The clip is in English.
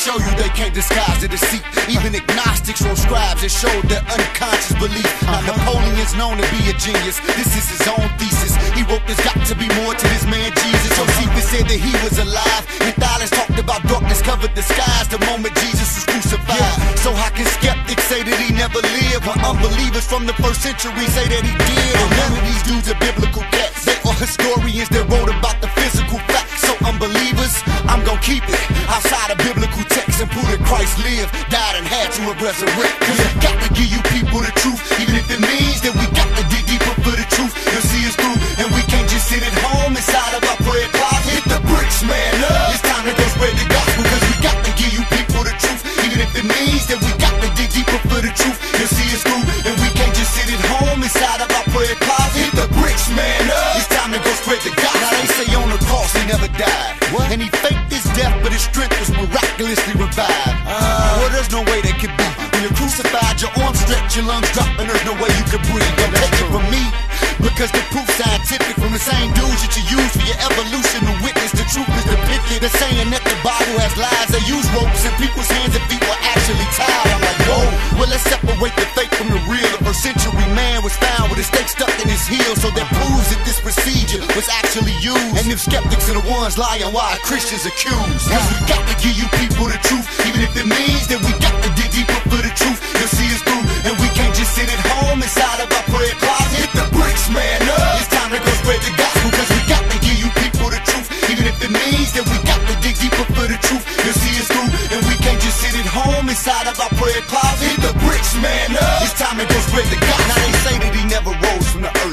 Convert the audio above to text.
show you they can't disguise the deceit. Even agnostics wrote scribes that showed their unconscious belief. Now Napoleon's known to be a genius. This is his own thesis. He wrote there's got to be more to this man Jesus. Josephus said that he was alive, and Thales talked about darkness covered the skies the moment Jesus was crucified. So how can skeptics say that he never lived, when unbelievers from the first century say that he did? And none of these dudes are biblical cats. They are historians that wrote about the physical facts. So unbelievers, I'm gonna keep it outside of biblical text and prove that Christ lived, died, and had to resurrect. Cause we got to give you people the truth, even if it means that we got to dig deeper for the truth. You'll see us through, and we can't just sit at home inside of our prayer closet. Hit the bricks, man, up. It's time to go spread the gospel, cause we got to give you people the truth, even if it means that we got to dig deeper for the truth. You'll see us through, and we can't just sit at home inside of our prayer closet. Hit the bricks, man, up. It's time to go spread the gospel. Now they say on the cross he never died, and he faked his death, but his strength was miraculously revived. Well, there's no way that could be. When you're crucified, your arms stretch, your lungs drop, and there's no way you could breathe. Don't take it from me, because the proof's scientific. From the same dudes that you use for your evolution to witness the truth is depicted. They're saying that the Bible has lies. They use ropes, and people's hands and feet were actually tied. I'm like, whoa, well, let's separate the fake from the real. The first century man was found with a stake stuck in his heel, so that proves that this procedure was actually used. And if skeptics are the ones lying, why are Christians accused? Cause we got to give you people the truth, even if it means that we got to dig deeper for the truth. You'll see us through, and we can't just sit at home inside of our prayer closet. Hit the bricks, man, up. It's time to go spread the gospel, cause we got to give you people the truth, even if it means that we got to dig deeper for the truth. You'll see us through, and we can't just sit at home inside of our prayer closet. Hit the bricks, man, up. It's time to go spread the gospel. Now they say that he